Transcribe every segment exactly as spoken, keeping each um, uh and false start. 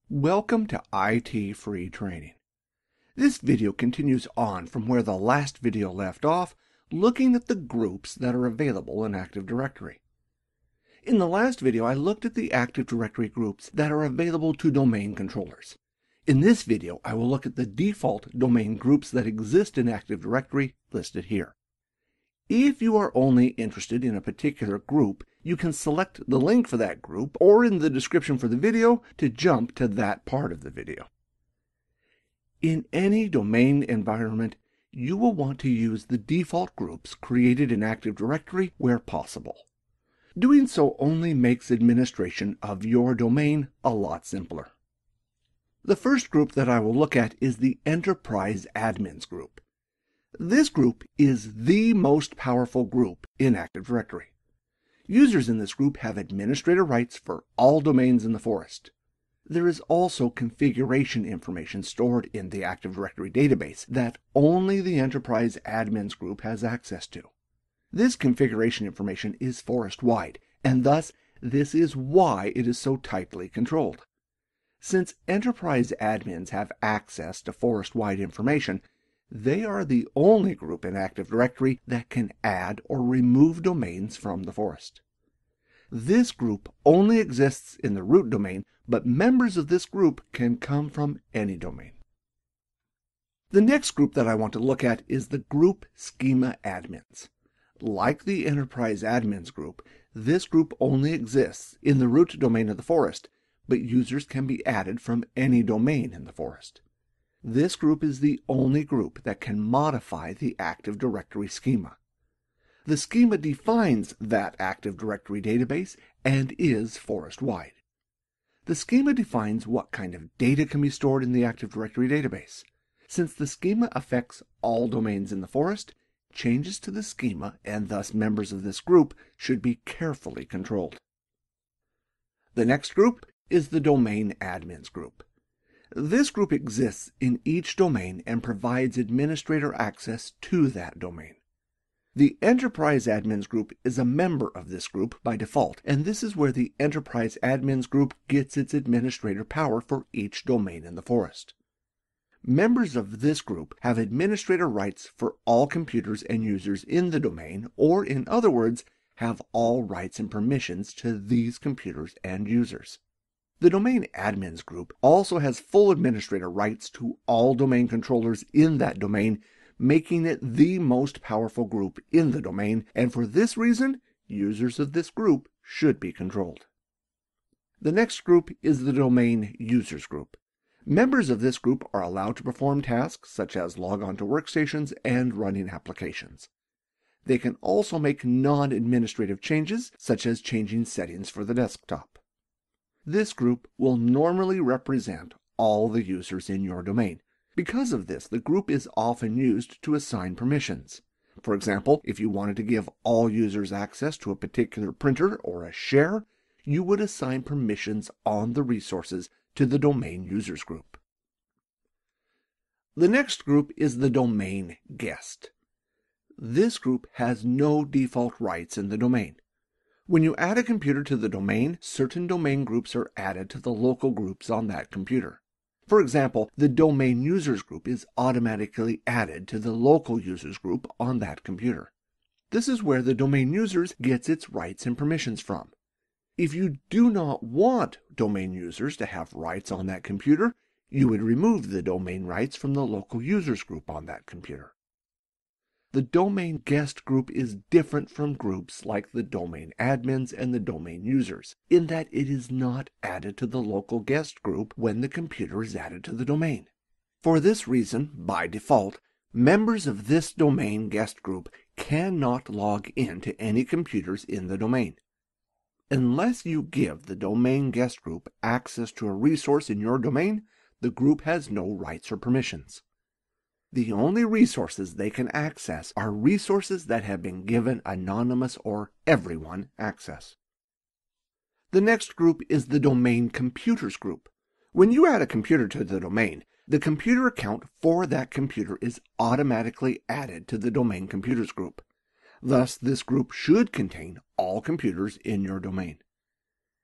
Welcome to I T Free Training. This video continues on from where the last video left off, looking at the groups that are available in Active Directory. In the last video, I looked at the Active Directory groups that are available to domain controllers. In this video, I will look at the default domain groups that exist in Active Directory listed here. If you are only interested in a particular group, you can select the link for that group or in the description for the video to jump to that part of the video. In any domain environment, you will want to use the default groups created in Active Directory where possible. Doing so only makes administration of your domain a lot simpler. The first group that I will look at is the Enterprise Admins group. This group is the most powerful group in Active Directory. Users in this group have administrator rights for all domains in the forest. There is also configuration information stored in the Active Directory database that only the Enterprise Admins group has access to. This configuration information is forest-wide, and thus this is why it is so tightly controlled. Since Enterprise Admins have access to forest-wide information, they are the only group in Active Directory that can add or remove domains from the forest. This group only exists in the root domain, but members of this group can come from any domain. The next group that I want to look at is the group Schema Admins. Like the Enterprise Admins group, this group only exists in the root domain of the forest, but users can be added from any domain in the forest. This group is the only group that can modify the Active Directory schema. The schema defines that Active Directory database and is forest-wide. The schema defines what kind of data can be stored in the Active Directory database. Since the schema affects all domains in the forest, changes to the schema and thus members of this group should be carefully controlled. The next group is the Domain Admins group. This group exists in each domain and provides administrator access to that domain. The Enterprise Admins group is a member of this group by default, and this is where the Enterprise Admins group gets its administrator power for each domain in the forest. Members of this group have administrator rights for all computers and users in the domain, or in other words, have all rights and permissions to these computers and users. The Domain Admins group also has full administrator rights to all domain controllers in that domain, making it the most powerful group in the domain, and for this reason, users of this group should be controlled. The next group is the Domain Users group. Members of this group are allowed to perform tasks such as log on to workstations and running applications. They can also make non-administrative changes, such as changing settings for the desktop. This group will normally represent all the users in your domain. Because of this, the group is often used to assign permissions. For example, if you wanted to give all users access to a particular printer or a share, you would assign permissions on the resources to the Domain Users group. The next group is the Domain Guest. This group has no default rights in the domain. When you add a computer to the domain, certain domain groups are added to the local groups on that computer. For example, the Domain Users group is automatically added to the local users group on that computer. This is where the Domain Users gets its rights and permissions from. If you do not want domain users to have rights on that computer, you would remove the domain rights from the local users group on that computer. The Domain Guest group is different from groups like the Domain Admins and the Domain Users, in that it is not added to the local guest group when the computer is added to the domain. For this reason, by default, members of this Domain Guest group cannot log in to any computers in the domain. Unless you give the Domain Guest group access to a resource in your domain, the group has no rights or permissions. The only resources they can access are resources that have been given anonymous or everyone access. The next group is the Domain Computers group. When you add a computer to the domain, the computer account for that computer is automatically added to the Domain Computers group. Thus, this group should contain all computers in your domain.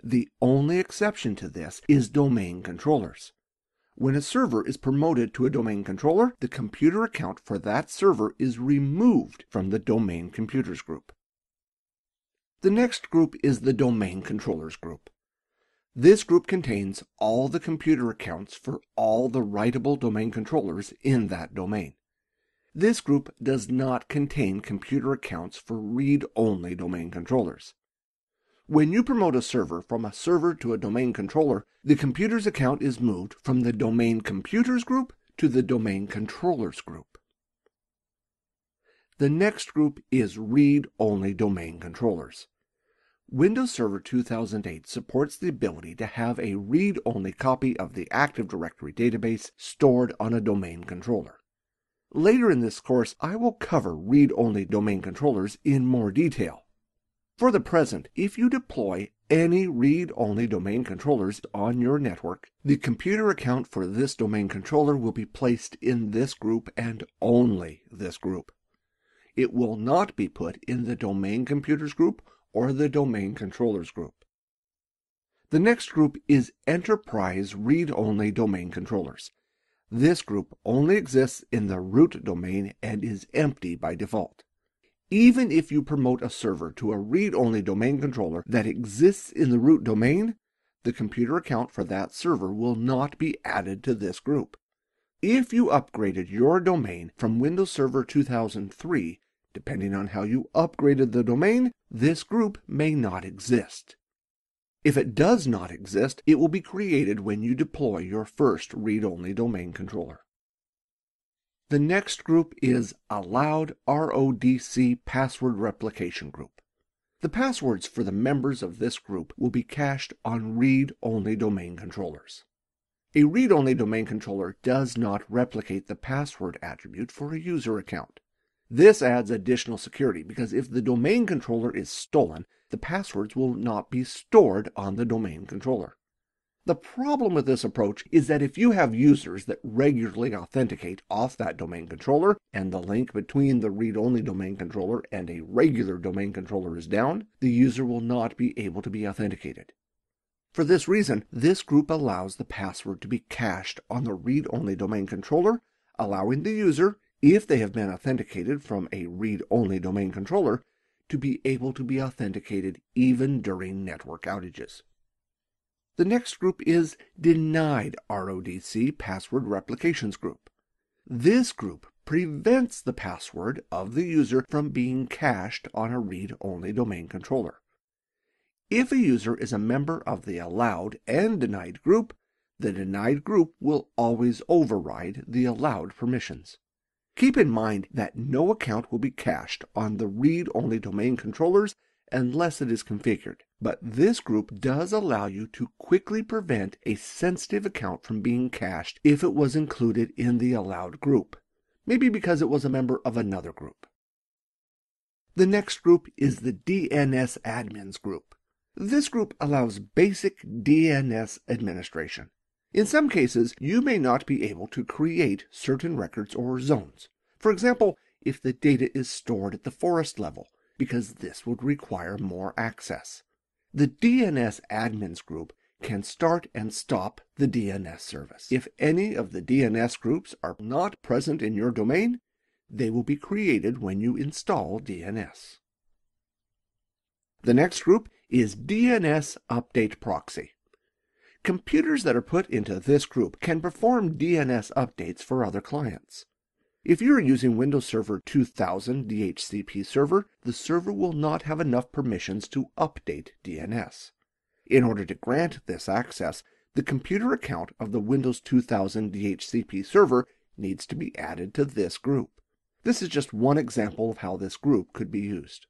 The only exception to this is domain controllers. When a server is promoted to a domain controller, the computer account for that server is removed from the domain computers group. The next group is the domain controllers group. This group contains all the computer accounts for all the writable domain controllers in that domain. This group does not contain computer accounts for read-only domain controllers. When you promote a server from a server to a domain controller, the computer's account is moved from the domain computers group to the domain controllers group. The next group is read-only domain controllers. Windows Server two thousand eight supports the ability to have a read-only copy of the Active Directory database stored on a domain controller. Later in this course, I will cover read-only domain controllers in more detail. For the present, if you deploy any read-only domain controllers on your network, the computer account for this domain controller will be placed in this group and only this group. It will not be put in the domain computers group or the domain controllers group. The next group is enterprise read-only domain controllers. This group only exists in the root domain and is empty by default. Even if you promote a server to a read-only domain controller that exists in the root domain, the computer account for that server will not be added to this group. If you upgraded your domain from Windows Server two thousand three, depending on how you upgraded the domain, this group may not exist. If it does not exist, it will be created when you deploy your first read-only domain controller. The next group is Allowed R O D C Password Replication Group. The passwords for the members of this group will be cached on read-only domain controllers. A read-only domain controller does not replicate the password attribute for a user account. This adds additional security because if the domain controller is stolen, the passwords will not be stored on the domain controller. The problem with this approach is that if you have users that regularly authenticate off that domain controller and the link between the read-only domain controller and a regular domain controller is down, the user will not be able to be authenticated. For this reason, this group allows the password to be cached on the read-only domain controller, allowing the user, if they have been authenticated from a read-only domain controller, to be able to be authenticated even during network outages. The next group is Denied R O D C Password Replications Group. This group prevents the password of the user from being cached on a read-only domain controller. If a user is a member of the Allowed and Denied group, the Denied group will always override the Allowed permissions. Keep in mind that no account will be cached on the read-only domain controllers unless it is configured, but this group does allow you to quickly prevent a sensitive account from being cached if it was included in the Allowed group, maybe because it was a member of another group. The next group is the DNSAdmins group. This group allows basic D N S administration. In some cases, you may not be able to create certain records or zones. For example, if the data is stored at the forest level, because this would require more access. The DNSAdmins group can start and stop the D N S service. If any of the D N S groups are not present in your domain, they will be created when you install D N S. The next group is DNSUpdateProxy. Computers that are put into this group can perform D N S updates for other clients. If you are using Windows Server two thousand D H C P server, the server will not have enough permissions to update D N S. In order to grant this access, the computer account of the Windows two thousand D H C P server needs to be added to this group. This is just one example of how this group could be used.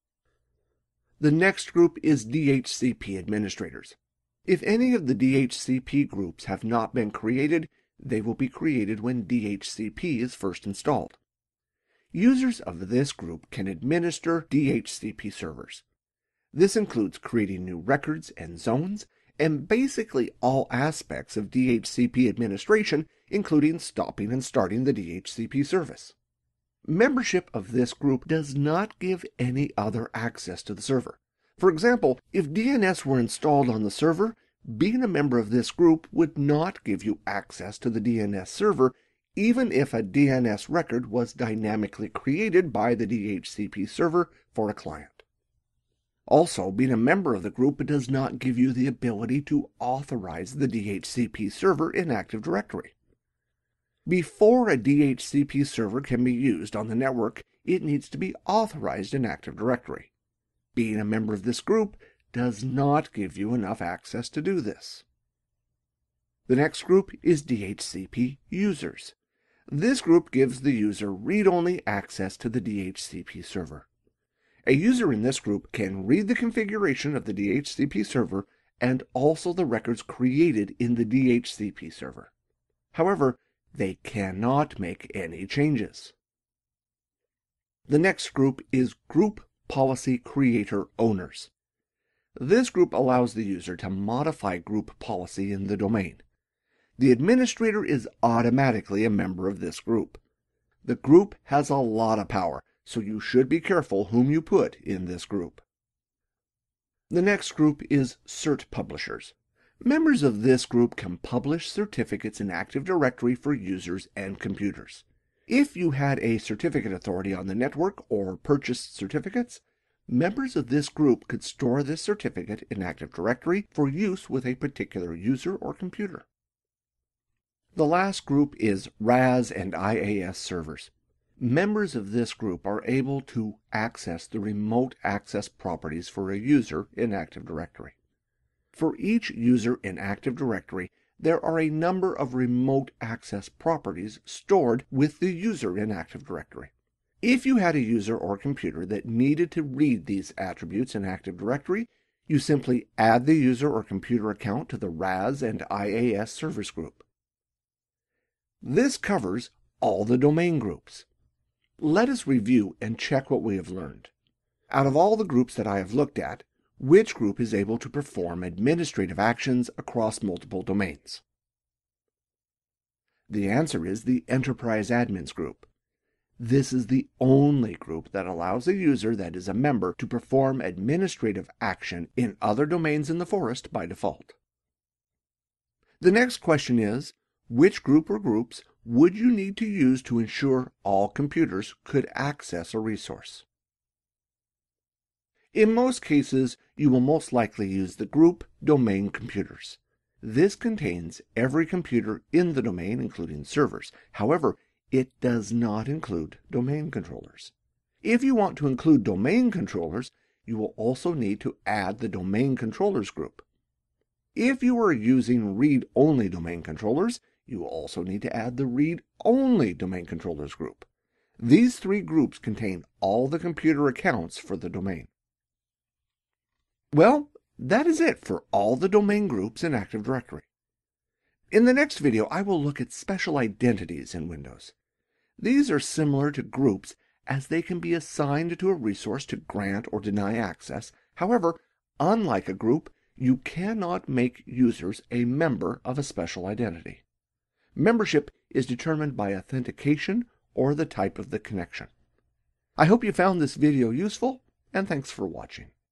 The next group is D H C P Administrators. If any of the D H C P groups have not been created, they will be created when D H C P is first installed. Users of this group can administer D H C P servers. This includes creating new records and zones, and basically all aspects of D H C P administration, including stopping and starting the D H C P service. Membership of this group does not give any other access to the server. For example, if D N S were installed on the server, being a member of this group would not give you access to the D N S server, even if a D N S record was dynamically created by the D H C P server for a client. Also, being a member of the group does not give you the ability to authorize the D H C P server in Active Directory. Before a D H C P server can be used on the network, it needs to be authorized in Active Directory. Being a member of this group does not give you enough access to do this. The next group is D H C P Users. This group gives the user read-only access to the D H C P server. A user in this group can read the configuration of the D H C P server and also the records created in the D H C P server. However, they cannot make any changes. The next group is Group Policy Creator Owners. This group allows the user to modify group policy in the domain. The administrator is automatically a member of this group. The group has a lot of power, so you should be careful whom you put in this group. The next group is Cert Publishers. Members of this group can publish certificates in Active Directory for users and computers. If you had a certificate authority on the network or purchased certificates, members of this group could store this certificate in Active Directory for use with a particular user or computer. The last group is R A S and I A S Servers. Members of this group are able to access the remote access properties for a user in Active Directory. For each user in Active Directory, there are a number of remote access properties stored with the user in Active Directory. If you had a user or computer that needed to read these attributes in Active Directory, you simply add the user or computer account to the R A S and I A S Servers group. This covers all the domain groups. Let us review and check what we have learned. Out of all the groups that I have looked at, which group is able to perform administrative actions across multiple domains? The answer is the Enterprise Admins group. This is the only group that allows a user that is a member to perform administrative action in other domains in the forest by default. The next question is, which group or groups would you need to use to ensure all computers could access a resource? In most cases, you will most likely use the group Domain Computers. This contains every computer in the domain, including servers. However, it does not include domain controllers. If you want to include domain controllers, you will also need to add the Domain Controllers group. If you are using read-only domain controllers, you will also need to add the read-only domain controllers group. These three groups contain all the computer accounts for the domain. Well, that is it for all the domain groups in Active Directory. In the next video, I will look at special identities in Windows. These are similar to groups as they can be assigned to a resource to grant or deny access. However, unlike a group, you cannot make users a member of a special identity. Membership is determined by authentication or the type of the connection. I hope you found this video useful, and thanks for watching.